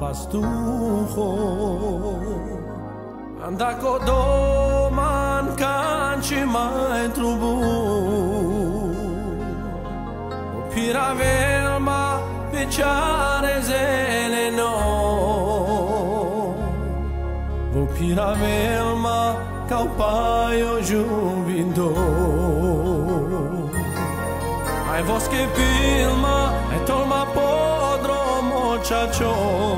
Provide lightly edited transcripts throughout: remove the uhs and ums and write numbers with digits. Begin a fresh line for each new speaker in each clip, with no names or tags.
pastuho andako doman kanci mai trubu Pira velma peciare zeleno Pira velma kaupaio jubindo Ai vosche pilma e tolma podromo chacho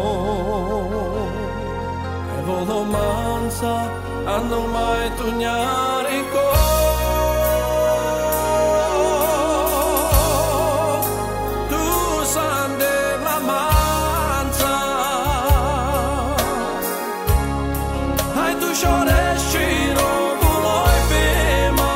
E volomanza ando mai tugnarico Tu sande la manza Hai tu șoreșiro vuloi pema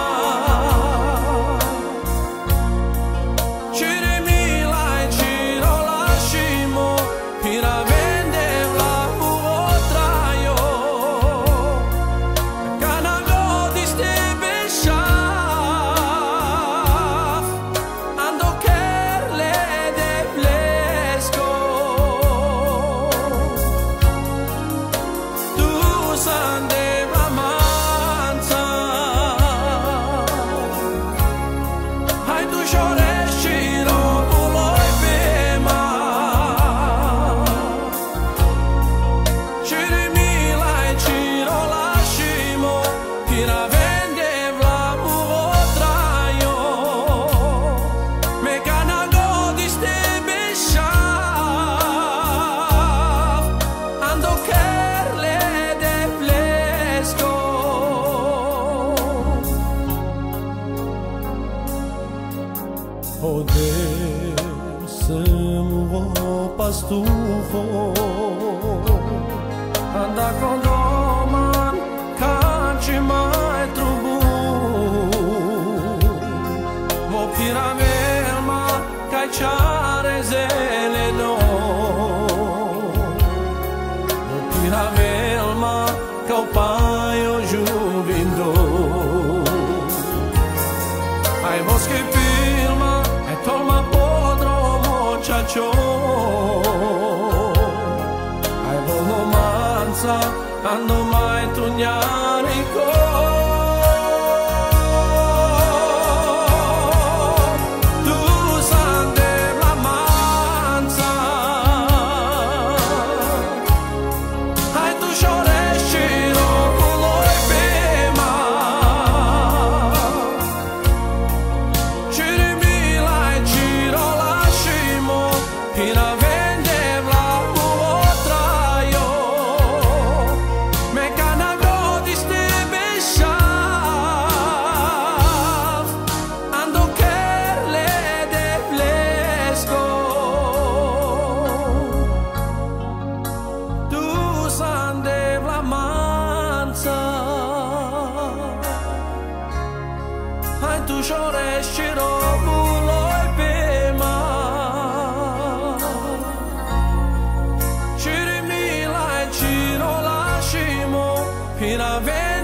Cirimilai ciro lascimo Pira vende la uotraio Canago di stebe șaf Ando kerle de plesco Tu sande Poder să-mi pastuho Anda con doman canci mai trubu Mo pira velma cai ciare zeleno Mo pira velma kaupaio jubindo Ai vosche pilma e tolma podromo chacho Ai volomanza ando mai tugnarico Tu sande la manza Hai tu șoreșiro vuloi pema Cirimilai ciro lascimo Pira vende la uotraio Mecanago di stebe șaf Ando kerle de plesco Tu sande la manza Hai tu șoreșiro vuloi pema Cirimilai ciro lascimo Pira